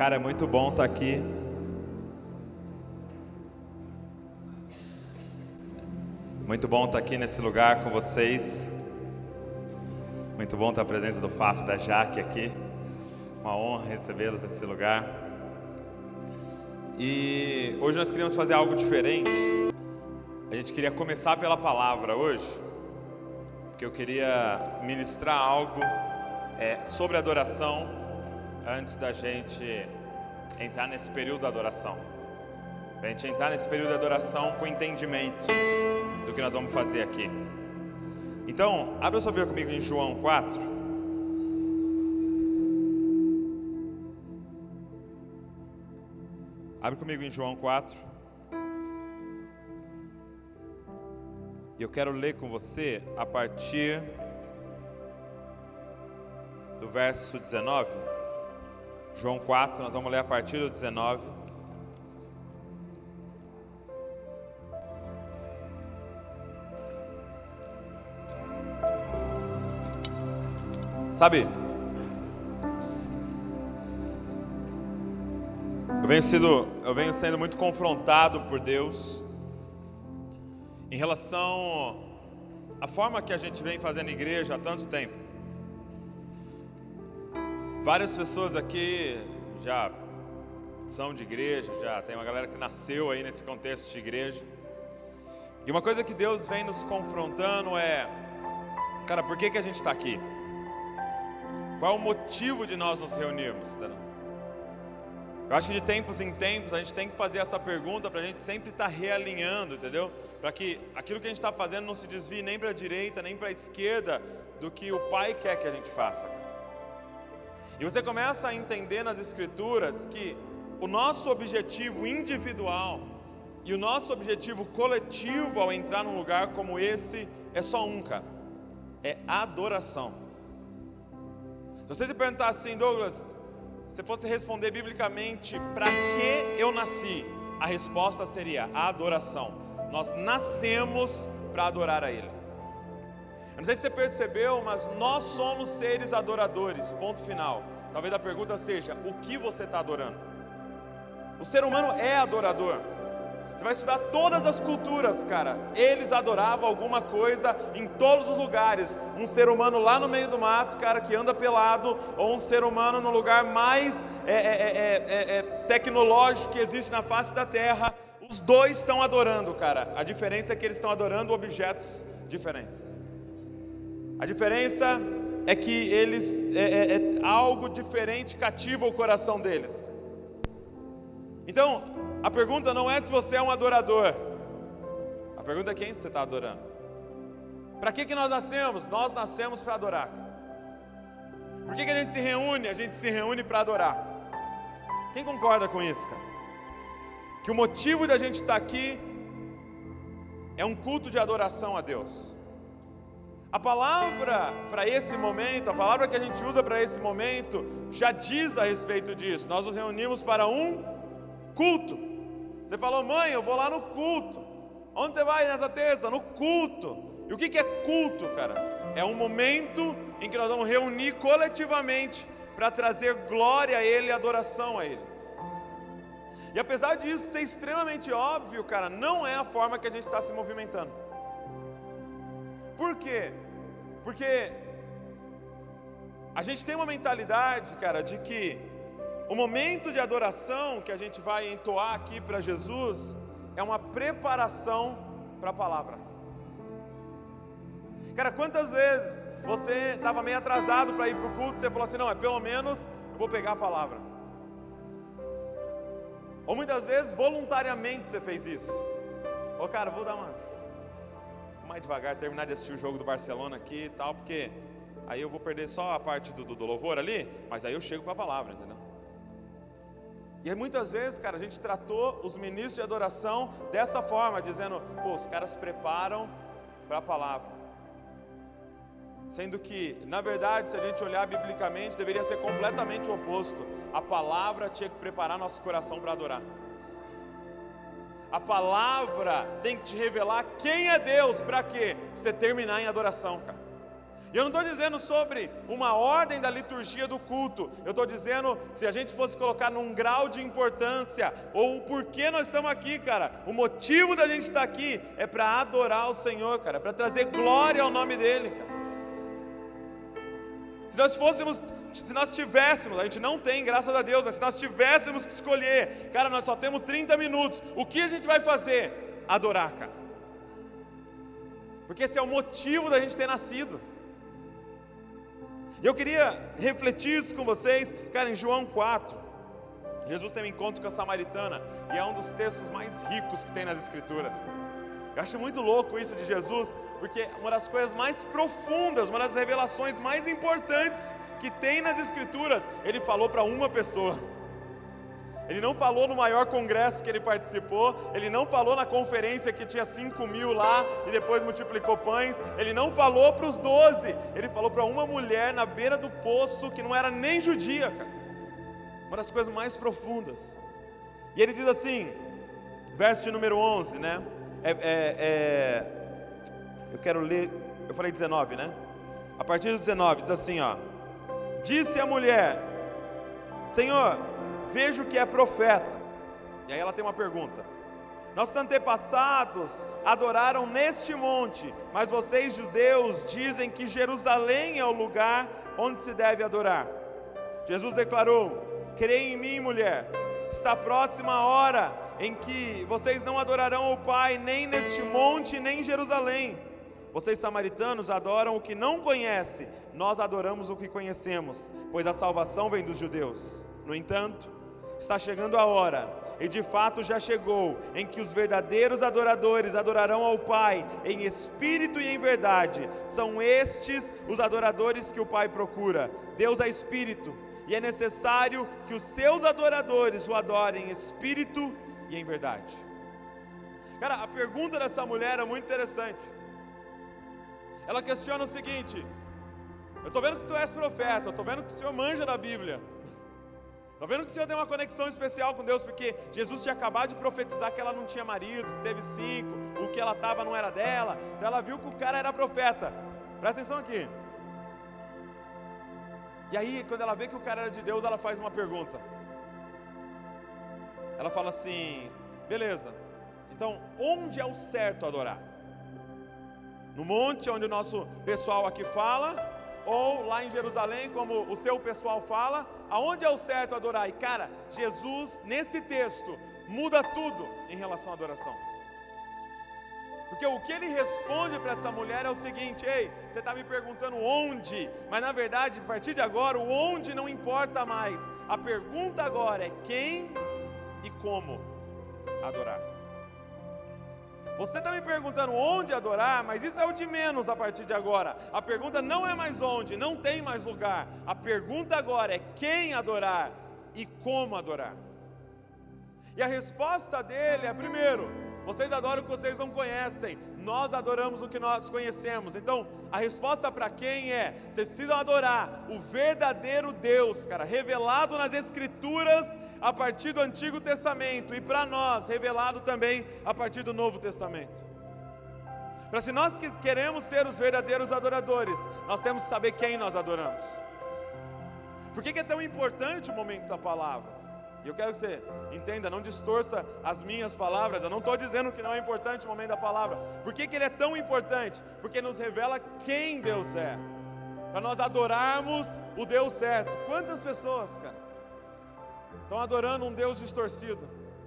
Cara, é muito bom estar aqui. Muito bom estar aqui nesse lugar com vocês. Muito bom ter a presença do Fafo e da Jaque aqui. Uma honra recebê-los nesse lugar. E hoje nós queríamos fazer algo diferente. A gente queria começar pela palavra hoje, porque eu queria ministrar algo sobre adoração antes da gente entrar nesse período da adoração. Para a gente entrar nesse período de adoração com entendimento do que nós vamos fazer aqui. Então, abra sua Bíblia comigo em João 4. Abre comigo em João 4. E eu quero ler com você a partir do verso 19. João 4, nós vamos ler a partir do 19. Sabe, eu venho sendo muito confrontado por Deus em relação à forma que a gente vem fazendo igreja há tanto tempo. Várias pessoas aqui já são de igreja, já tem uma galera que nasceu aí nesse contexto de igreja. E uma coisa que Deus vem nos confrontando é, cara, por que a gente está aqui? Qual é o motivo de nós nos reunirmos? Eu acho que de tempos em tempos a gente tem que fazer essa pergunta para a gente sempre estar realinhando, entendeu? Para que aquilo que a gente está fazendo não se desvie nem para a direita, nem para a esquerda do que o Pai quer que a gente faça. E você começa a entender nas Escrituras que o nosso objetivo individual e o nosso objetivo coletivo ao entrar num lugar como esse é só um, cara. É adoração. Se você se perguntar assim, Douglas, se você fosse responder biblicamente, para que eu nasci? A resposta seria a adoração. Nós nascemos para adorar a Ele. Eu não sei se você percebeu, mas nós somos seres adoradores, ponto final. Talvez a pergunta seja, o que você está adorando? O ser humano é adorador. Você vai estudar todas as culturas, cara. Eles adoravam alguma coisa em todos os lugares. Um ser humano lá no meio do mato, cara, que anda pelado, ou um ser humano no lugar mais tecnológico que existe na face da terra. Os dois estão adorando, cara. A diferença é que eles estão adorando objetos diferentes. A diferença é que eles algo diferente cativa o coração deles. Então, a pergunta não é se você é um adorador. A pergunta é quem você está adorando. Para que nós nascemos? Nós nascemos para adorar. Por que a gente se reúne? A gente se reúne para adorar. Quem concorda com isso, cara? Que o motivo da gente estar aqui é um culto de adoração a Deus. A palavra para esse momento, a palavra que a gente usa para esse momento, já diz a respeito disso. Nós nos reunimos para um culto. Você falou, mãe, eu vou lá no culto. Onde você vai nessa terça? No culto. E o que é culto, cara? É um momento em que nós vamos reunir coletivamente para trazer glória a Ele e adoração a Ele. E apesar disso ser extremamente óbvio, cara, não é a forma que a gente está se movimentando. Por quê? Porque a gente tem uma mentalidade, cara, de que o momento de adoração que a gente vai entoar aqui para Jesus é uma preparação para a palavra. Cara, quantas vezes você estava meio atrasado para ir para o culto e você falou assim, não, pelo menos eu vou pegar a palavra. Ou muitas vezes voluntariamente você fez isso. Ô cara, vou dar vou mais devagar, terminar de assistir o jogo do Barcelona aqui e tal, porque aí eu vou perder só a parte do louvor ali, mas aí eu chego com a palavra, entendeu? E aí muitas vezes, cara, a gente tratou os ministros de adoração dessa forma, dizendo, pô, os caras preparam para a palavra. Sendo que, na verdade, se a gente olhar biblicamente, deveria ser completamente o oposto. A palavra tinha que preparar nosso coração para adorar. A palavra tem que te revelar quem é Deus, para quê? Você terminar em adoração, cara. E eu não estou dizendo sobre uma ordem da liturgia do culto, eu estou dizendo, se a gente fosse colocar num grau de importância, ou o porquê nós estamos aqui, cara, o motivo da gente estar aqui é para adorar o Senhor, cara, para trazer glória ao nome dEle, cara. Se nós tivéssemos, a gente não tem, graças a Deus, mas se nós tivéssemos que escolher, cara, nós só temos 30 minutos, o que a gente vai fazer? Adorar, cara. Porque esse é o motivo da gente ter nascido. E eu queria refletir isso com vocês, cara, em João 4, Jesus tem um encontro com a samaritana, e é um dos textos mais ricos que tem nas Escrituras. Eu acho muito louco isso de Jesus, porque uma das coisas mais profundas, uma das revelações mais importantes que tem nas Escrituras, Ele falou para uma pessoa. Ele não falou no maior congresso que ele participou, ele não falou na conferência que tinha 5.000 lá e depois multiplicou pães, ele não falou para os 12, ele falou para uma mulher na beira do poço que não era nem judia, cara. Uma das coisas mais profundas. E ele diz assim, verso de número 11, né? Eu quero ler, eu falei 19, né? A partir do 19, diz assim, ó: disse a mulher: Senhor, vejo que é profeta. E aí ela tem uma pergunta: nossos antepassados adoraram neste monte, mas vocês judeus dizem que Jerusalém é o lugar onde se deve adorar. Jesus declarou: creia em mim, mulher, está próxima a hora em que vocês não adorarão ao Pai nem neste monte nem em Jerusalém. Vocês samaritanos adoram o que não conhecem, nós adoramos o que conhecemos, pois a salvação vem dos judeus. No entanto, está chegando a hora, e de fato já chegou, em que os verdadeiros adoradores adorarão ao Pai em espírito e em verdade. São estes os adoradores que o Pai procura. Deus é espírito, e é necessário que os seus adoradores o adorem em espírito e em verdade. Cara, a pergunta dessa mulher é muito interessante. Ela questiona o seguinte: eu estou vendo que tu és profeta, eu estou vendo que o Senhor manja da Bíblia, estou vendo que o Senhor tem uma conexão especial com Deus, porque Jesus tinha acabado de profetizar que ela não tinha marido, que teve 5, o que ela estava não era dela, então ela viu que o cara era profeta. Presta atenção aqui. E aí, quando ela vê que o cara era de Deus, ela faz uma pergunta. Ela fala assim: beleza, então onde é o certo adorar? No monte, onde o nosso pessoal aqui fala, ou lá em Jerusalém, como o seu pessoal fala? Aonde é o certo adorar? E cara, Jesus, nesse texto, muda tudo em relação à adoração. Porque o que ele responde para essa mulher é o seguinte: ei, você está me perguntando onde, mas na verdade, a partir de agora, o onde não importa mais. A pergunta agora é quem e como adorar. Você está me perguntando onde adorar, mas isso é o de menos a partir de agora. A pergunta não é mais onde, não tem mais lugar. A pergunta agora é quem adorar e como adorar. E a resposta dele é: primeiro, vocês adoram o que vocês não conhecem, nós adoramos o que nós conhecemos. Então, a resposta para quem é: vocês precisam adorar o verdadeiro Deus, cara, revelado nas Escrituras a partir do Antigo Testamento, e para nós, revelado também a partir do Novo Testamento. Para se nós queremos ser os verdadeiros adoradores, nós temos que saber quem nós adoramos. Por que é tão importante o momento da palavra? E eu quero que você entenda, não distorça as minhas palavras. Eu não estou dizendo que não é importante o momento da palavra. Por que ele é tão importante? Porque nos revela quem Deus é, para nós adorarmos o Deus certo. Quantas pessoas, cara, estão adorando um Deus distorcido?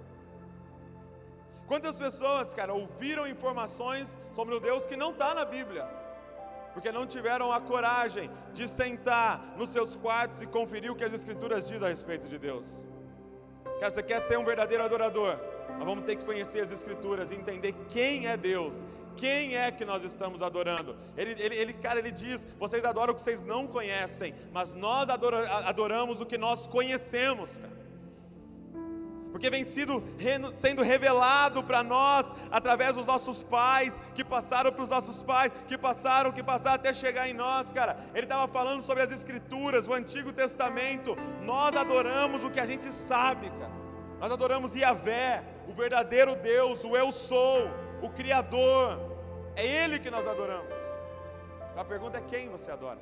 Quantas pessoas, cara, ouviram informações sobre o Deus que não está na Bíblia, porque não tiveram a coragem de sentar nos seus quartos e conferir o que as Escrituras dizem a respeito de Deus? Cara, você quer ser um verdadeiro adorador? Nós vamos ter que conhecer as Escrituras e entender quem é Deus, quem é que nós estamos adorando. Ele diz: vocês adoram o que vocês não conhecem, mas nós adoramos o que nós conhecemos, cara. Porque vem sendo revelado para nós através dos nossos pais, que passaram para os nossos pais, que passaram até chegar em nós, cara. Ele estava falando sobre as Escrituras, o Antigo Testamento. Nós adoramos o que a gente sabe, cara. Nós adoramos Yahvé, o verdadeiro Deus, o Eu Sou, o Criador. É Ele que nós adoramos. Então a pergunta é quem você adora.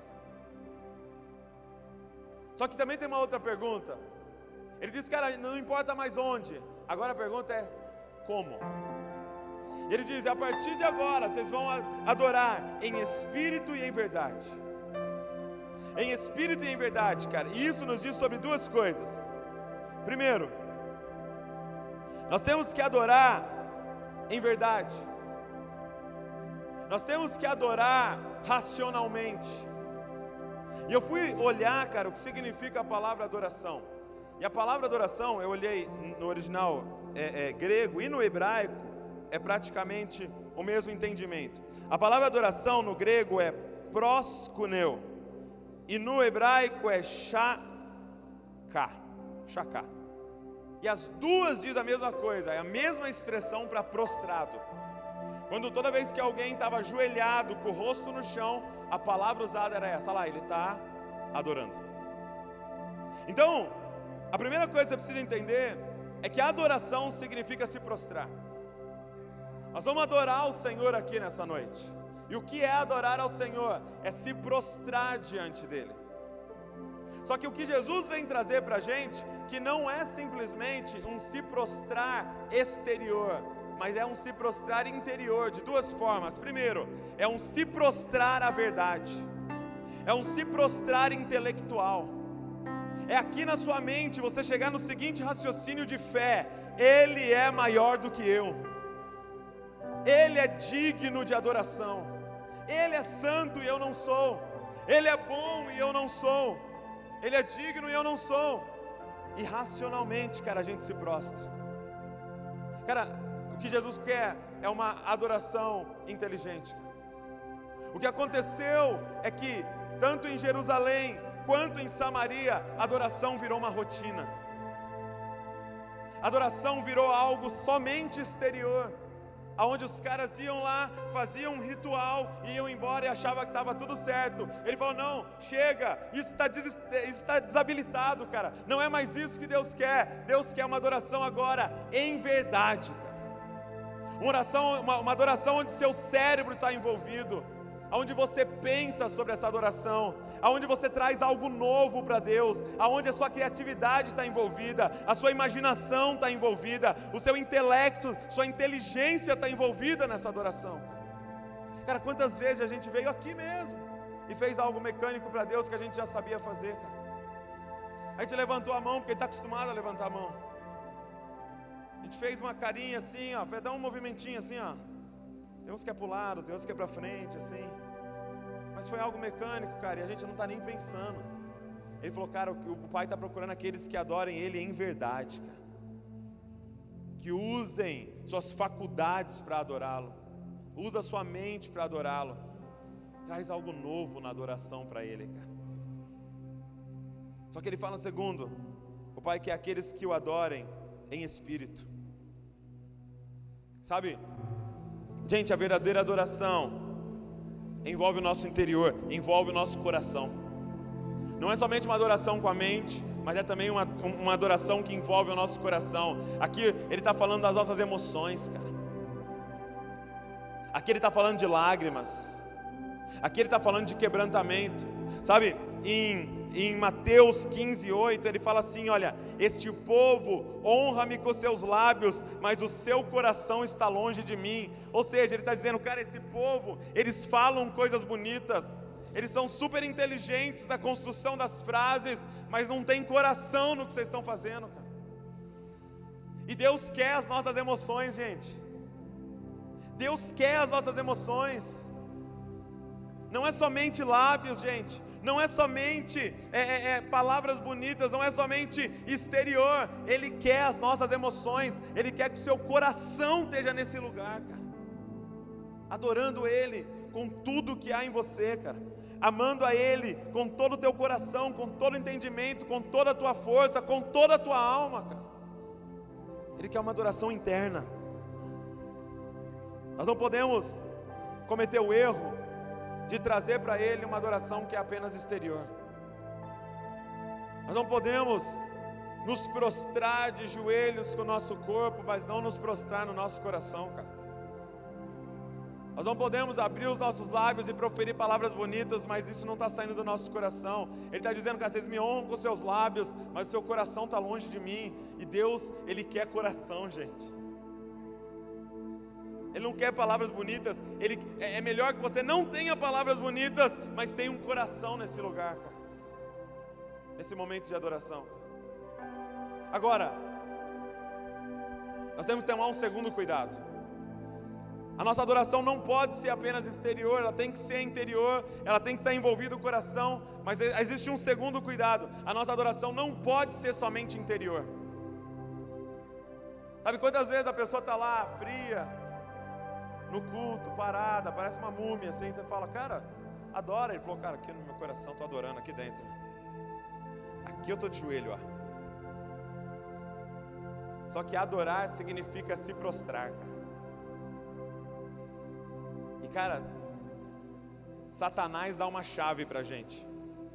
Só que também tem uma outra pergunta. Ele diz, cara, não importa mais onde. Agora a pergunta é como. Ele diz, a partir de agora vocês vão adorar em espírito e em verdade. Em espírito e em verdade, cara. E isso nos diz sobre duas coisas. Primeiro, nós temos que adorar em verdade. Nós temos que adorar racionalmente. E eu fui olhar, cara, o que significa a palavra adoração. E a palavra adoração, eu olhei no original grego e no hebraico, é praticamente o mesmo entendimento. A palavra adoração no grego é proskuneo, e no hebraico é shaká. E as duas dizem a mesma coisa, é a mesma expressão para prostrado. Quando toda vez que alguém estava ajoelhado, com o rosto no chão, a palavra usada era essa, lá, ele está adorando. Então, a primeira coisa que você precisa entender é que a adoração significa se prostrar. Nós vamos adorar o Senhor aqui nessa noite. E o que é adorar ao Senhor? É se prostrar diante dEle. Só que o que Jesus vem trazer para a gente, que não é simplesmente um se prostrar exterior, mas é um se prostrar interior, de duas formas. Primeiro, é um se prostrar à verdade, é um se prostrar intelectual. É aqui na sua mente você chegar no seguinte raciocínio de fé: Ele é maior do que eu, Ele é digno de adoração, Ele é santo e eu não sou, Ele é bom e eu não sou, Ele é digno e eu não sou. E racionalmente, cara, a gente se prostra. Cara, o que Jesus quer é uma adoração inteligente. O que aconteceu é que tanto em Jerusalém quanto em Samaria, a adoração virou uma rotina. A adoração virou algo somente exterior, aonde os caras iam lá, faziam um ritual, iam embora e achavam que estava tudo certo. Ele falou, não, chega, isso está desabilitado, cara. Não é mais isso que Deus quer. Deus quer uma adoração agora em verdade, cara. Uma adoração onde seu cérebro está envolvido, aonde você pensa sobre essa adoração, aonde você traz algo novo para Deus, aonde a sua criatividade está envolvida, a sua imaginação está envolvida, o seu intelecto, sua inteligência está envolvida nessa adoração. Cara, quantas vezes a gente veio aqui mesmo e fez algo mecânico para Deus que a gente já sabia fazer, cara. A gente levantou a mão porque está acostumado a levantar a mão. A gente fez uma carinha assim, ó, dar um movimentinho assim, ó. Tem uns que é pro lado, tem uns que é para frente, assim. Mas foi algo mecânico, cara, e a gente não está nem pensando. Ele falou, cara, o Pai está procurando aqueles que adorem Ele em verdade, cara. Que usem suas faculdades para adorá-lo. Usa a sua mente para adorá-lo. Traz algo novo na adoração para Ele, cara. Só que Ele fala segundo, o Pai quer aqueles que o adorem em espírito. Sabe, gente, a verdadeira adoração envolve o nosso interior, envolve o nosso coração. Não é somente uma adoração com a mente, mas é também uma adoração que envolve o nosso coração. Aqui ele está falando das nossas emoções, cara. Aqui ele está falando de lágrimas. Aqui ele está falando de quebrantamento. Sabe, em Mateus 15:8 ele fala assim, olha, este povo honra-me com seus lábios, mas o seu coração está longe de mim. Ou seja, ele está dizendo, cara, esse povo, eles falam coisas bonitas, eles são super inteligentes na construção das frases, mas não tem coração no que vocês estão fazendo, cara. E Deus quer as nossas emoções, gente. Deus quer as nossas emoções. Não é somente lábios, gente. Não é somente palavras bonitas, não é somente exterior. Ele quer as nossas emoções. Ele quer que o seu coração esteja nesse lugar, cara. Adorando Ele com tudo que há em você, cara. Amando a Ele com todo o teu coração, com todo o entendimento, com toda a tua força, com toda a tua alma, cara. Ele quer uma adoração interna. Nós não podemos cometer o erro de trazer para Ele uma adoração que é apenas exterior. Nós não podemos nos prostrar de joelhos com o nosso corpo, mas não nos prostrar no nosso coração, cara. Nós não podemos abrir os nossos lábios e proferir palavras bonitas, mas isso não está saindo do nosso coração. Ele está dizendo que vocês me honram com os seus lábios, mas o seu coração está longe de mim. E Deus, Ele quer coração, gente. Ele não quer palavras bonitas. É melhor que você não tenha palavras bonitas, mas tenha um coração nesse lugar, cara. Nesse momento de adoração. Agora, nós temos que tomar um segundo cuidado. A nossa adoração não pode ser apenas exterior, ela tem que ser interior, ela tem que estar envolvida o coração, mas existe um segundo cuidado. A nossa adoração não pode ser somente interior. Sabe quantas vezes a pessoa está lá, fria, no culto, parada, parece uma múmia assim, você fala, cara, adora. Ele falou, cara, aqui no meu coração estou adorando, aqui dentro. Aqui eu estou de joelho, ó. Só que adorar significa se prostrar, cara. E cara, Satanás dá uma chave pra gente.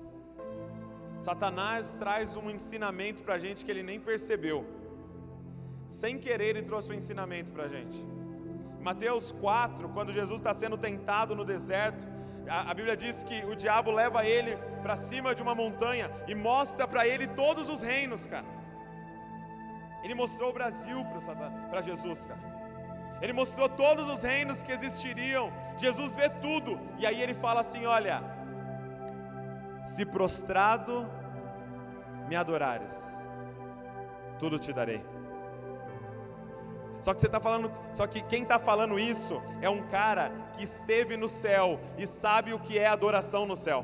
Satanás traz um ensinamento pra gente que ele nem percebeu. Sem querer ele trouxe um ensinamento pra gente. Em Mateus 4, quando Jesus está sendo tentado no deserto, a Bíblia diz que o diabo leva ele para cima de uma montanha e mostra para ele todos os reinos, cara. Ele mostrou o Brasil para Jesus, cara. Ele mostrou todos os reinos que existiriam. Jesus vê tudo. E aí ele fala assim, olha, se prostrado me adorares, tudo te darei. Só que você está falando, só que quem está falando isso é um cara que esteve no céu e sabe o que é adoração no céu.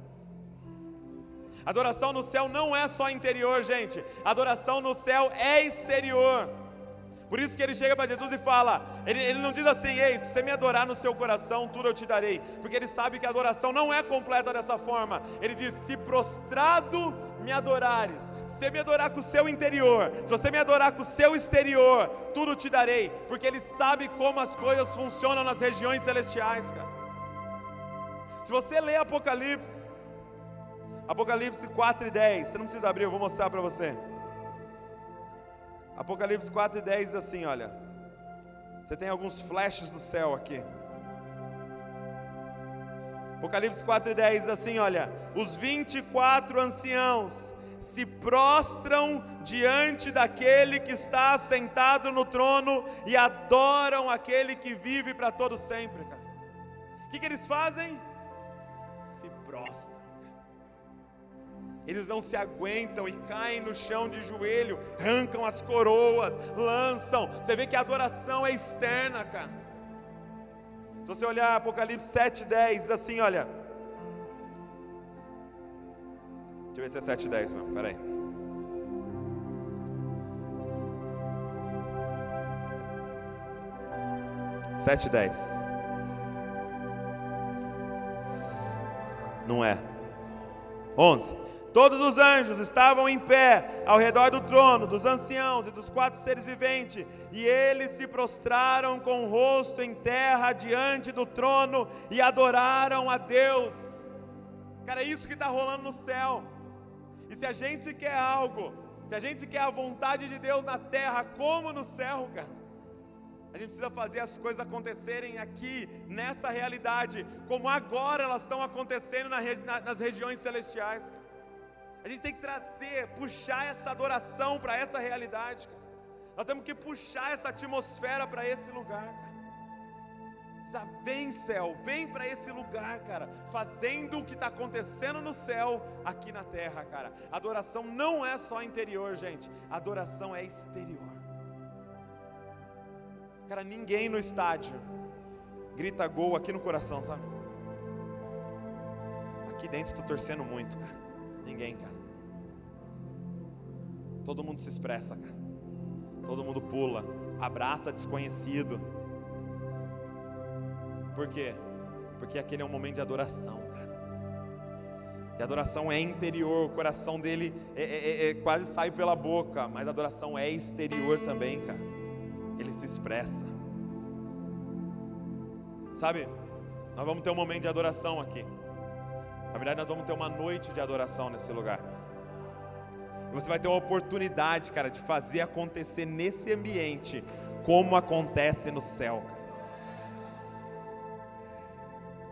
Adoração no céu não é só interior, gente. Adoração no céu é exterior. Por isso que ele chega para Jesus e fala, ele não diz assim, ei, se você me adorar no seu coração, tudo eu te darei. Porque ele sabe que a adoração não é completa dessa forma. Ele diz, se prostrado me adorares. Se você me adorar com o seu interior, se você me adorar com o seu exterior, tudo te darei. Porque ele sabe como as coisas funcionam nas regiões celestiais, cara. Se você ler Apocalipse 4:10, você não precisa abrir, eu vou mostrar para você. Apocalipse 4:10 diz assim, olha, você tem alguns flashes do céu aqui. Apocalipse 4:10 diz assim, olha, os 24 anciãos se prostram diante daquele que está sentado no trono e adoram aquele que vive para todo sempre, cara. O que eles fazem? Se prostram. Eles não se aguentam e caem no chão de joelho, arrancam as coroas, lançam. Você vê que a adoração é externa, cara. Se você olhar Apocalipse 7:10, diz assim, olha. Deixa eu ver se é 7:10 mesmo, peraí. Não é. 11. Todos os anjos estavam em pé ao redor do trono, dos anciãos e dos 4 seres viventes, e eles se prostraram com o rosto em terra diante do trono e adoraram a Deus. Cara, é isso que está rolando no céu. E se a gente quer algo, se a gente quer a vontade de Deus na terra como no céu, cara, a gente precisa fazer as coisas acontecerem aqui, nessa realidade, como agora elas estão acontecendo nas regiões celestiais, cara. A gente tem que trazer, puxar essa adoração para essa realidade, cara. Nós temos que puxar essa atmosfera para esse lugar, cara. Vem céu, vem para esse lugar, cara, fazendo o que está acontecendo no céu, aqui na terra, cara. Adoração não é só interior, gente, adoração é exterior. Cara, ninguém no estádio grita gol aqui no coração, sabe? Aqui dentro tô torcendo muito, cara. Ninguém, cara. Todo mundo se expressa, cara. Todo mundo pula, abraça desconhecido. Por quê? Porque aquele é um momento de adoração, cara. E a adoração é interior, o coração dele quase sai pela boca, mas a adoração é exterior também, cara. Ele se expressa. Sabe, nós vamos ter um momento de adoração aqui. Na verdade, nós vamos ter uma noite de adoração nesse lugar. E você vai ter uma oportunidade, cara, de fazer acontecer nesse ambiente como acontece no céu, cara.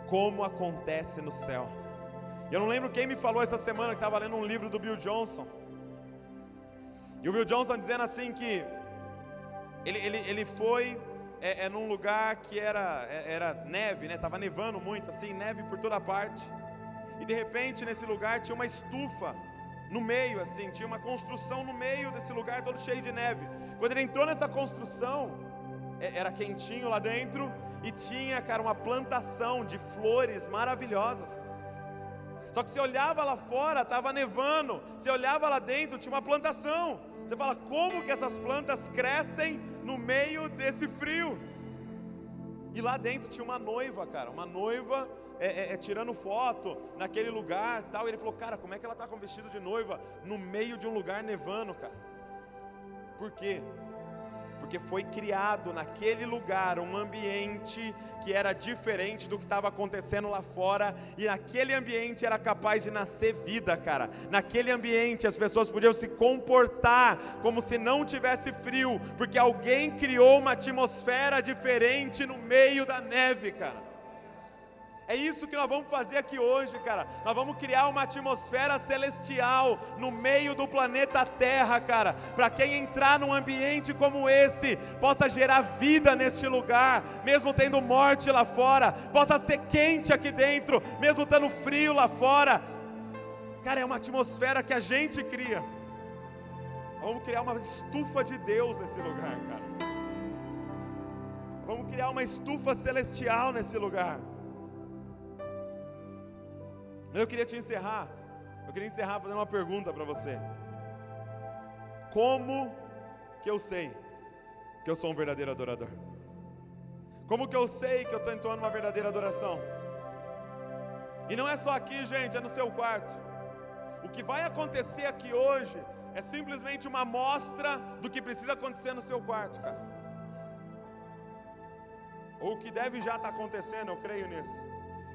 como acontece no céu. Eu não lembro quem me falou essa semana, que estava lendo um livro do Bill Johnson, e o Bill Johnson dizendo assim que ele foi num lugar que era neve, né? Estava nevando muito, assim, neve por toda parte, e de repente nesse lugar tinha uma estufa no meio, assim, tinha uma construção no meio desse lugar todo cheio de neve. Quando ele entrou nessa construção, era quentinho lá dentro, e tinha, cara, uma plantação de flores maravilhosas. Só que você olhava lá fora, estava nevando, você olhava lá dentro, tinha uma plantação. Você fala, como que essas plantas crescem no meio desse frio? E lá dentro tinha uma noiva, cara, uma noiva tirando foto naquele lugar e tal. E ele falou, cara, como é que ela está com vestido de noiva no meio de um lugar nevando, cara? Por quê? Porque foi criado naquele lugar um ambiente que era diferente do que estava acontecendo lá fora, e naquele ambiente era capaz de nascer vida, cara. Naquele ambiente as pessoas podiam se comportar como se não tivesse frio, porque alguém criou uma atmosfera diferente no meio da neve, cara. É isso que nós vamos fazer aqui hoje, cara. Nós vamos criar uma atmosfera celestial no meio do planeta Terra, cara, para quem entrar num ambiente como esse, possa gerar vida neste lugar, mesmo tendo morte lá fora, possa ser quente aqui dentro, mesmo estando frio lá fora. Cara, é uma atmosfera que a gente cria. Vamos criar uma estufa de Deus nesse lugar, cara. Vamos criar uma estufa celestial nesse lugar. Eu queria encerrar fazendo uma pergunta para você. Como que eu sei que eu sou um verdadeiro adorador? Como que eu sei que eu estou entoando uma verdadeira adoração? E não é só aqui, gente, é no seu quarto. O que vai acontecer aqui hoje é simplesmente uma amostra do que precisa acontecer no seu quarto, cara. Ou o que deve já estar acontecendo, eu creio nisso.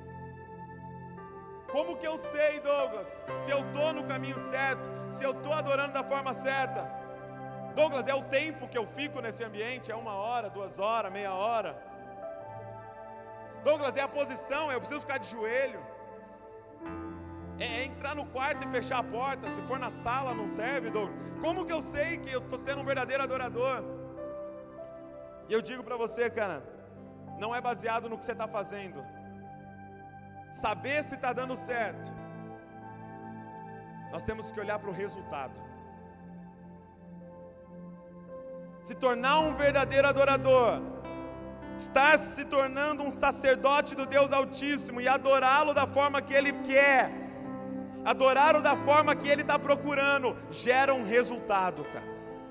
Como que eu sei, Douglas, se eu estou no caminho certo, se eu estou adorando da forma certa? Douglas, é o tempo que eu fico nesse ambiente, é 1 hora, 2 horas, meia hora? Douglas, é a posição, eu preciso ficar de joelho? É entrar no quarto e fechar a porta, se for na sala não serve, Douglas? Como que eu sei que eu estou sendo um verdadeiro adorador? E eu digo para você, cara, não é baseado no que você está fazendo. Saber se está dando certo, nós temos que olhar para o resultado. Se tornar um verdadeiro adorador, estar se tornando um sacerdote do Deus Altíssimo e adorá-lo da forma que Ele quer, adorá-lo da forma que Ele está procurando, gera um resultado, cara.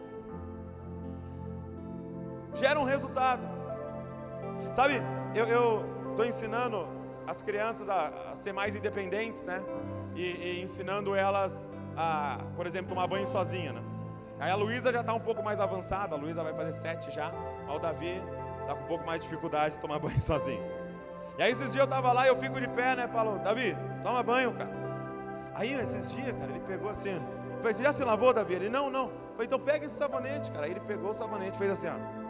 Gera um resultado. Sabe, eu estou ensinando as crianças a ser mais independentes, né? E ensinando elas a, por exemplo, tomar banho sozinha, né? Aí a Luísa já está um pouco mais avançada, a Luísa vai fazer 7 já, o Davi está com um pouco mais de dificuldade de tomar banho sozinho. E aí esses dias eu estava lá e eu fico de pé, né? Falo, Davi, toma banho, cara. Aí esses dias, cara, ele pegou assim, eu falei, você já se lavou, Davi? Ele, não. Eu falei, então pega esse sabonete, cara. Aí ele pegou o sabonete e fez assim, ó.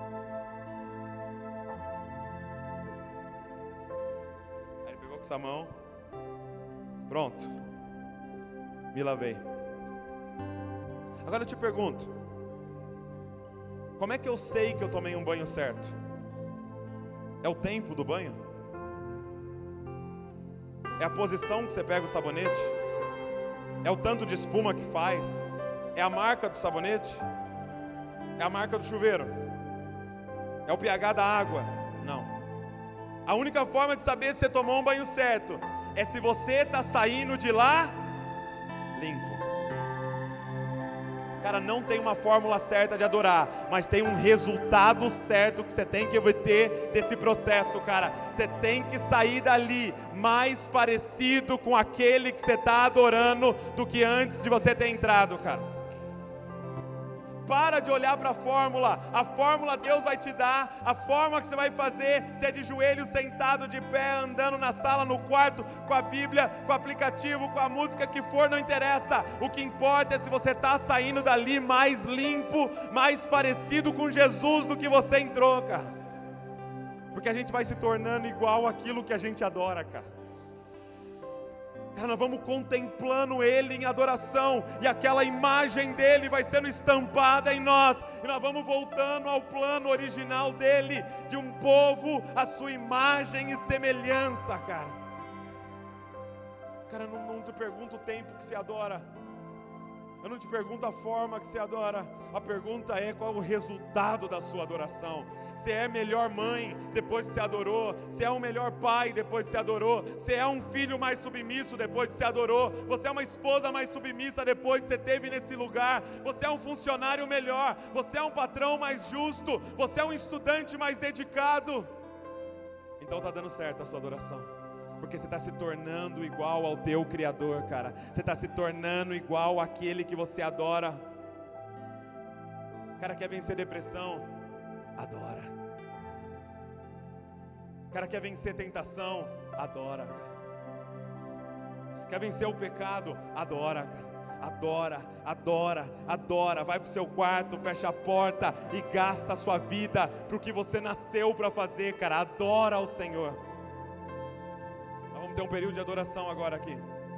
Essa mão, pronto, me lavei. Agora eu te pergunto, como é que eu sei que eu tomei um banho certo? É o tempo do banho? É a posição que você pega o sabonete? É o tanto de espuma que faz? É a marca do sabonete? É a marca do chuveiro? É o pH da água? Não. A única forma de saber se você tomou um banho certo é se você está saindo de lá limpo. Cara, não tem uma fórmula certa de adorar, mas tem um resultado certo que você tem que obter desse processo, cara. Você tem que sair dali mais parecido com aquele que você está adorando do que antes de você ter entrado, cara. Para de olhar para a fórmula Deus vai te dar, a forma que você vai fazer, se é de joelho, sentado, de pé, andando na sala, no quarto, com a Bíblia, com o aplicativo, com a música que for, não interessa. O que importa é se você está saindo dali mais limpo, mais parecido com Jesus do que você entrou, cara. porque a gente vai se tornando igual àquilo que a gente adora, cara. Cara, nós vamos contemplando Ele em adoração, e aquela imagem dEle vai sendo estampada em nós, e nós vamos voltando ao plano original dEle, de um povo à sua imagem e semelhança, cara. Cara, não te pergunto o tempo que você adora, eu não te pergunto a forma que você adora, a pergunta é qual é o resultado da sua adoração. Você é melhor mãe depois que você adorou, você é um melhor pai depois que você adorou, você é um filho mais submisso depois que você adorou, você é uma esposa mais submissa depois que você esteve nesse lugar, você é um funcionário melhor, você é um patrão mais justo, você é um estudante mais dedicado. Então está dando certo a sua adoração, porque você está se tornando igual ao teu Criador, cara. Você está se tornando igual àquele que você adora. Cara, quer vencer depressão? Adora. Cara, quer vencer tentação? Adora, cara. Quer vencer o pecado? Adora, cara. Adora, adora, adora. Vai para o seu quarto, fecha a porta e gasta a sua vida para o que você nasceu para fazer, cara. Adora ao Senhor. Vamos ter um período de adoração agora aqui,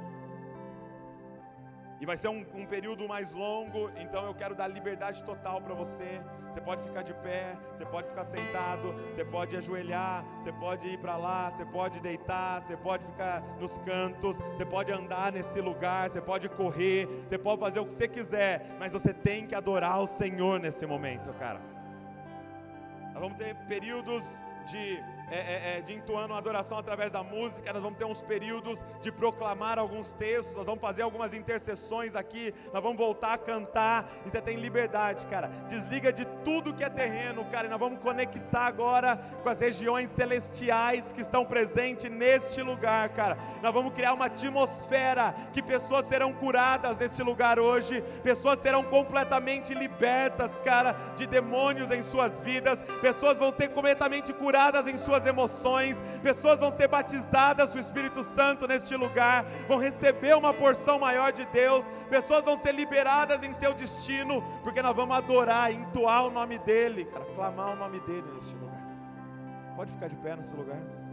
e vai ser um período mais longo, então eu quero dar liberdade total para você. Você pode ficar de pé, você pode ficar sentado, você pode ajoelhar, você pode ir para lá, você pode deitar, você pode ficar nos cantos, você pode andar nesse lugar, você pode correr, você pode fazer o que você quiser, mas você tem que adorar o Senhor nesse momento, cara. Nós vamos ter períodos de entoando uma adoração através da música, nós vamos ter uns períodos de proclamar alguns textos, nós vamos fazer algumas intercessões aqui, nós vamos voltar a cantar, e você tem liberdade, cara. Desliga de tudo que é terreno, cara, e nós vamos conectar agora com as regiões celestiais que estão presentes neste lugar, cara. Nós vamos criar uma atmosfera que pessoas serão curadas neste lugar hoje, pessoas serão completamente libertas, cara, de demônios em suas vidas, pessoas vão ser completamente curadas em suas emoções, pessoas vão ser batizadas com o Espírito Santo neste lugar, vão receber uma porção maior de Deus, pessoas vão ser liberadas em seu destino, porque nós vamos adorar, entoar o nome dEle, cara, clamar o nome dEle neste lugar. Pode ficar de pé nesse lugar.